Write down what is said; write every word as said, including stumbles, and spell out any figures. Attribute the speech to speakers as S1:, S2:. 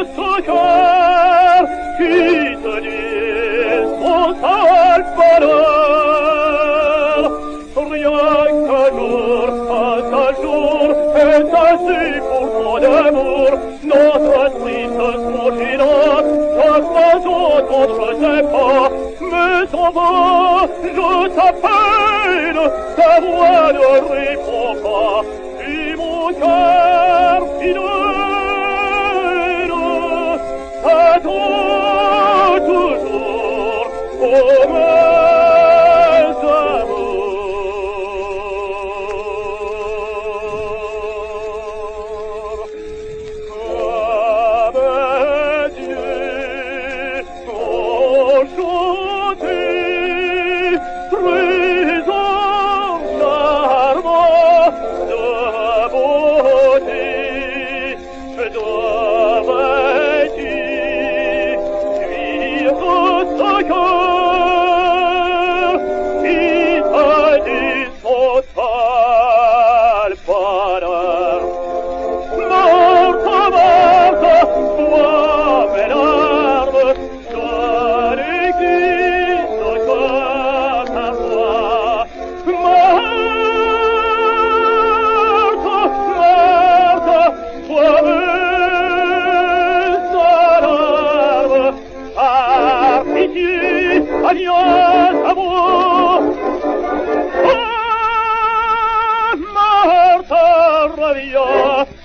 S1: ce cœur qui te dit son seul bonheur. Rien qu'un jour, un seul jour, est ainsi pour toi d'amour. Notre triste continent, chaque oiseau contre ses pas. Mais en vain, je t'appelle, ta voix ne répond pas. Et mon cœur fidèle t'attend toujours pour mes amours. À mes yeux sont chantés trésors charmants de beauté. Je devrais-tu suivre ce cœur qui t'a dit son seul bonheur? Morte, morte, sois mes larmes, je n'existe que ta voix. Morte, morte, sois mes larmes, par pitié, alliance, amour. Oh, morte, reviens.